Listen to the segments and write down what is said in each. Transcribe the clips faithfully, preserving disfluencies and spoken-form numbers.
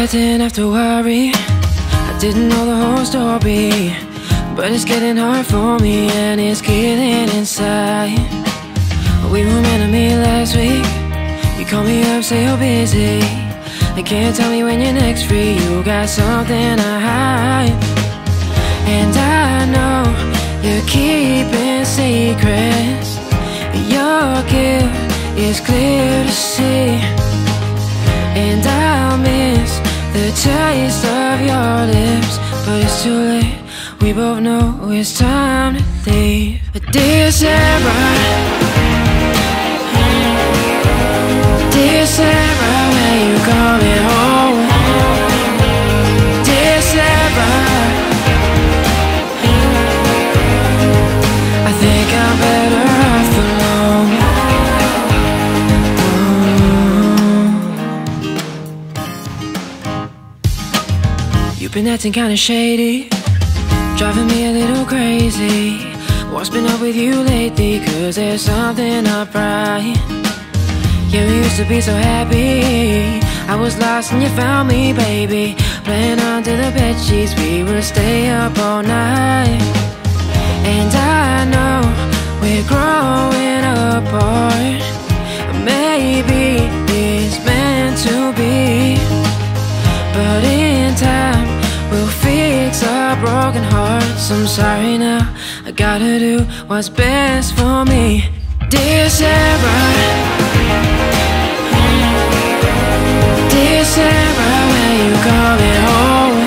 didn't have to worry, I didn't know the whole story, but it's getting hard for me and it's killing inside. We were meant to meet last week. You call me up, say you're busy. They can't tell me when you're next free. You got something to hide, and I know you're keeping secrets. Your guilt is clear to see, and I'll miss the taste of your lips, but it's too late. We both know it's time to leave. Dear Sarah, dear Sarah, when you coming home? Dear Sarah, I think I'm better off alone. Oh. You've been acting kinda shady, driving me a little crazy. What's been up with you lately? Cause there's something up right. Yeah, we used to be so happy. I was lost and you found me, baby. Playing under the bedsheets, we would stay up all night. And I know we're growing apart. Maybe it's meant to be, but in time we'll fix our broken hearts. I'm sorry now, I gotta do what's best for me. Dear Sarah, dear Sarah, when you coming home?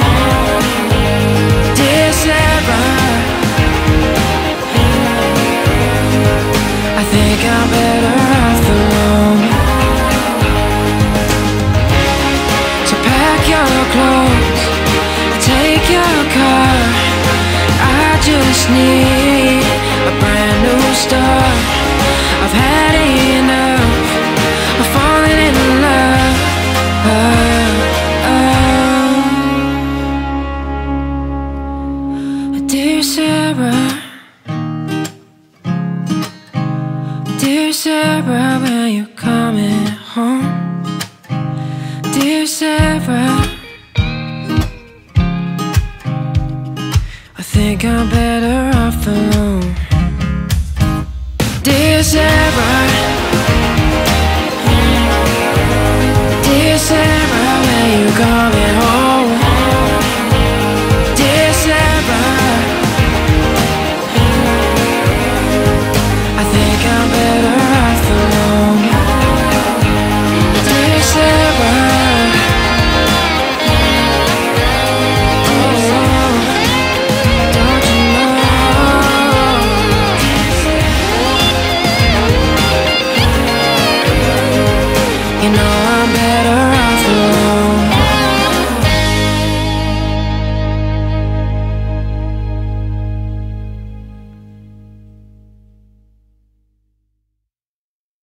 Dear Sarah, I think I'm better off alone. So pack your clothes, take your car. I just need a brand new start. I've had enough of falling in love. Oh, oh. Dear Sarah, dear Sarah, when you coming home? Dear Sarah, I think I'm better off alone. Dear Sarah, dear Sarah, when you coming?